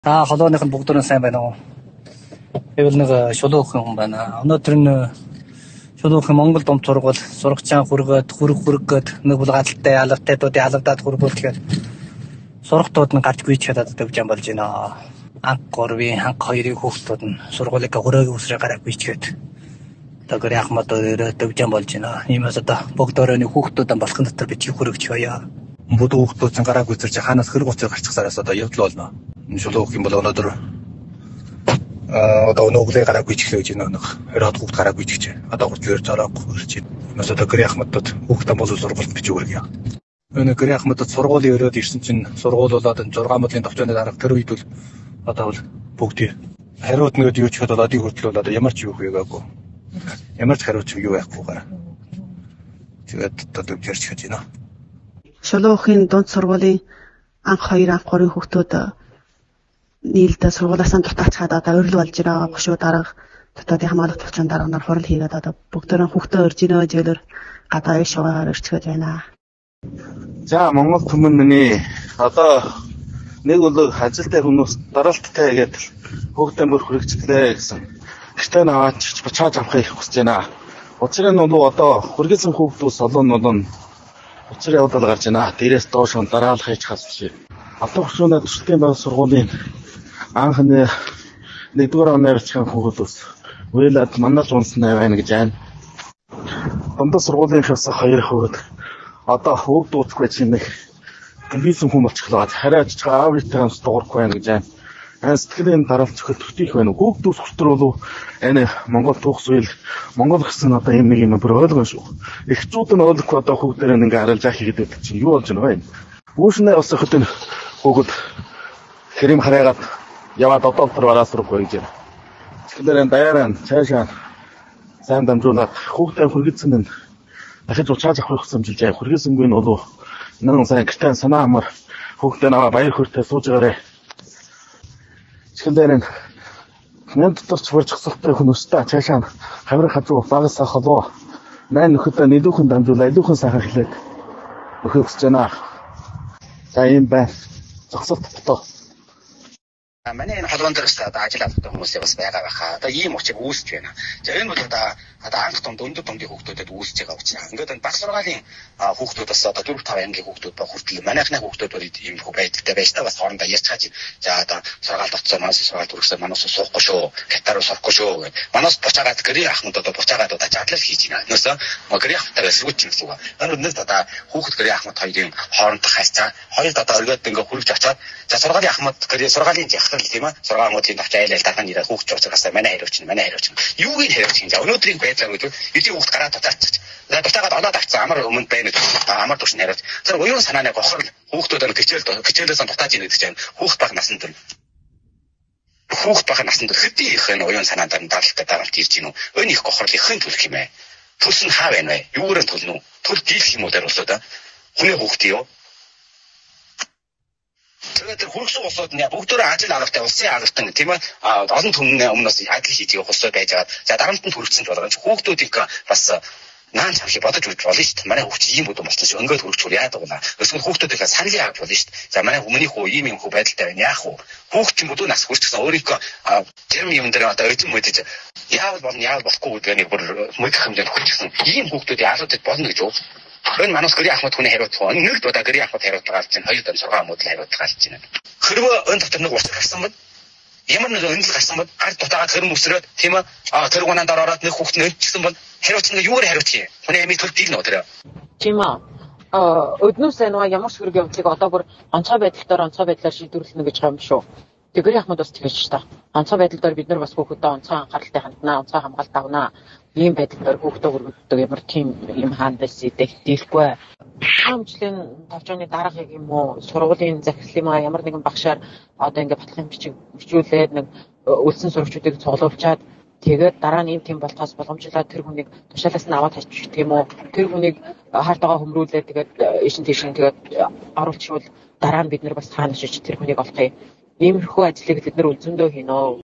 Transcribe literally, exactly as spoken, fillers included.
Та холооных нь бүгд нь сайн байна уу? Гэвэл нэг шулуухан хүн байна. Өнөөдөр нь шулуухан Монгол Думд сургууль сурагчаан хүргээд хүрэг хүргээд нэг бол гадалтай алавтайдуудын алавдаад хүргүүлгээд сургалтууд нь гарч гүйч чадаад өгч юм болж байна. Анх гурвын анх хоёрын хүүхдүүд нь сургуулийг хөрөөгийн үсрээ гараа гүйчгээд тэгэр яхмад өрөөд өгч юм болж байна. Иймээс одоо бүгд өрөөний хүүхдүүд болох дотор бичиг хүрэгч байя. Бүгд хүүхдүүд нь гараа гүйцэрч ханаас хэрэг уцаар гарчихсараас одоо явдал болно. Шулуух юм бол өнөөдөр одоо өнөөгөө гараа гүйчих гэж нэг хоёр хүүхд гараа гүйчих. Одоо хүртэл зорог хүрч байна. Юмас одоо гэр ахмадад хүүхдэн болов сургуульд бичиг үргэж. Өнөө гэр ахмадад сургуулийн өрөөд ирсэн чинь сургууль болоод энэ зургаан модлын товчооны дарга тэр үед бол одоо бол бүгд хариуд нэгэд юу ч хэд бол одын хүртэл бол одоо ямар ч юу хийгээгүй. Ямар ч хариуц юу байхгүйгээр. Тэгээд одоо төрч хийж байна. Шулуухын дунд сургуулийн анх хоёр анх гурван хүүхдүүд нийлдэ сургуулиас нь дутаачаад одоо өрөл болж байгаа гошуу дарга дотоодын хамгаалалт төвчөн дарга нар хурал хийгээд одоо бүгдөө хүүхдээ өрж инөө зөөлөр гадаа иш шугаар өрчгөж байна. За Монгол түмэнний одоо нэг бол ажилтай хүмүүс дараалттай гэдэг хүүхдээ бүр хүрэгчлээ гэсэн. Гэтэл наваач бачааж авахыг хүсэж байна. Учир нь бол одоо хүргэсэн хүүхдүүд солон болон учир явдал гарч байна. Дээрээс доош нь дараалах хийж хас биш. Одоо хөшөөнө төсөлтийн байр сургуулийн анхны нэгдүгээр оны арчхан хүүхдүүд уйлаад манаас унснаа байна гэж байна. Дундад сургуулийн шас хоёр хүүхэд одоо хүүхд дууцгүй чинь нэг гэмбисэн хүн болчихлоо. Хараач аавритаа хамс дуурах байна гэж байна. Энэ сэтгэлийн дараалт зөвхөн төтих байна. Хүүхдүүд хүртэр болов энэ Монгол түүх зүйл Монгол гэсэн одоо юм нэг юм бүр ойлгоо шүү. Эхчүүд нь ойлгохгүй одоо хүүхдээр ингээ харалж яах гэдэг чинь юу болж байна вэ? Үүшнээ бас хөтөн хүүхэд хэрэм хараагаад яваад одоо тэр бараас руу гэж байна. Тэгэхээр энэ даяараа цаашаа сайн дамжуулаад хүүхдээ хүргэсэн нь дахиж уучааж авах хүсэмжилж байгаа. Хүргэсэнгүй нь болов нэн сайн гэртээ санаа амар хүүхдээ наваа баяр хүртээ сууж байгаарэ. Тэгэхээр энэ мен доторч бүрчгсэлтэй хүмүүстэй цаашаа хаврах хажуу багасаа холоо найн нөхөдөө нийлүүхэн дамжуулаа илүүхэн сайхан хэлээд өгөх хүсэж байна. За юм байна. Зогсолт тотоо. Манай энэ холбоон дээрс одоо ажил авдаг хүмүүсээ бас байгаа байхаа. Одоо ийм учир үүсэж байна. За энэ бол одоо одоо анх тунд өндөр тундын хүүхдүүдэд үүсэж байгаа учраас. Ингээд энэ баг сургаалын хүүхдүүд бас одоо дөрөв таван ангийн хүүхдүүд ба хүртэл манайхны хүүхдүүд бол ийм хөө байдагтай байж та бас хоорондоо ярьж чааж. За одоо сургаалд очсон манаас сургаалд үргэлжлэн манаас суухгүй шүү. Катар сурахгүй шүү гэд. Манаас буцаагаад гэрээ ахмад одоо буцаагаад одоо жадлал хийж байна. Нөөсөө гэрээ ахмадтай сэргүүч юм гэсэн үг. Энэ үнэс одоо хүүхд гэрээ ахмад хоёрын хоорондох харьцаа хоёрд одоо өргөд ингээ хөрвж очоод за сургаалын ахмад гэрээ сургаалын яхах тийм ээ сургаал модын тавч айлал дахан ирээд хүүхд жуучгаас манай хариуч нь манай хариуч нь юуг нь хариуч юм за өнөөдрийн байдлаар үгүй эдийн хүүхд гараад татаач за дутаагаад оноод авцсан амар өмнө байна амар туш хариуч тэр уян санааны гохрол хүүхдүүд кичээл кичээлээс дутааж ийн гэдэг чинь хүүхд баг насанд төр хүүхд баг насанд төр хэдий их энэ уян санаанд даралтай даралт ирж гинүү өн их гохрол ихэнх төлөх юм ээ төлс нь хаа байна вэ юугаар төлнө үү төл дийлэх юм уу дээр болоо да хүний хүүхд юу тэгээд хөргсөн улсууд нь бүгдөө ажил авахтай улсын авахтан тийм ээ олон түмний өмнөөс ажил хийж явах улсууд байж байгаа. За дарамтнд хөргсөн ч болгоомж хүүхдүүдийг бас наан чамхи бодож үзэж болно шүү дээ. Манай хүүхд ийм бүдүүн болсон шүү. Өнгөд хөргчүүл яадаг вэ? Эсвэл хүүхдүүдийнхээ саналын авч болно шүү дээ. За манай хүмүүний хүү ийм юм хүү байдалтай байна яах вэ? Хүүхд чинь бүдүүн нас хүрчихсэн өөрийнхөө тэр юм дээр одоо эзэн мэдэж яавал болно яавал болохгүй гэдэг нэг бүр мөнгө хэмжээнд хүрчихсэн. Ийм хүүхдүүдийн алуудад болно гэж юу? Энэ манус гэрээ ахмад хүний хариуц гоо. Нэг удаа гэрээ ахмад хариуц гарч чинь хоёр удаа сургаал модл хариуц гарч чинь. Хэрвээ энэ дотор нэг уцар гарсан бол ямар нэг өндөл гарсан бол ард дутаагаад хэрэм өсрөөд тийм ээ а тэр гунанд ороод нэг хүүхд нь өлчихсэн бол хариуц нь юугаар хариуц юм? Хүний эмийн төл дийл нөө тэр. Тийм аа. А өднөөс нөгөө ямар ч хэрэг явдлыг одоо бүр онцгой байдлаар онцгой байдлаар шийдвэрлэнэ гэж байгаа юм шүү. Тэг гэрээ ахмад бас тэгэж та. Онцгой байдлаар бид нар бас хүүхдэд онцгой анхааралтай ханднаа, онцгой хамгаалалт авнаа. Ийм байдлаар хүүхдээ хүргэдэг ямар тийм юм хаандас идэх дийлэхгүй. Хамжлын товчооны даргаыг юм уу, сургуулийн захирал юм аа ямар нэгэн багшаар одоо ингээд батлахын бичиг бичүүлээд нэг үлсэн сурагчдыг цуглуулчаад тэгээд дараа нь ийм тийм болтоос боломжлоод тэр хүнийг тушаалаас нь аваад хаччих тийм үү. Тэр хүнийг хаартагаа хөмрүүлээд тэгээд ишин тийшин тэгээд оруулчихвал дараа нь бид нар бас хаана шиж тэр хүнийг олохыг. Иймэрхүү ажлыг бид нар үлзэндөө хийнэ.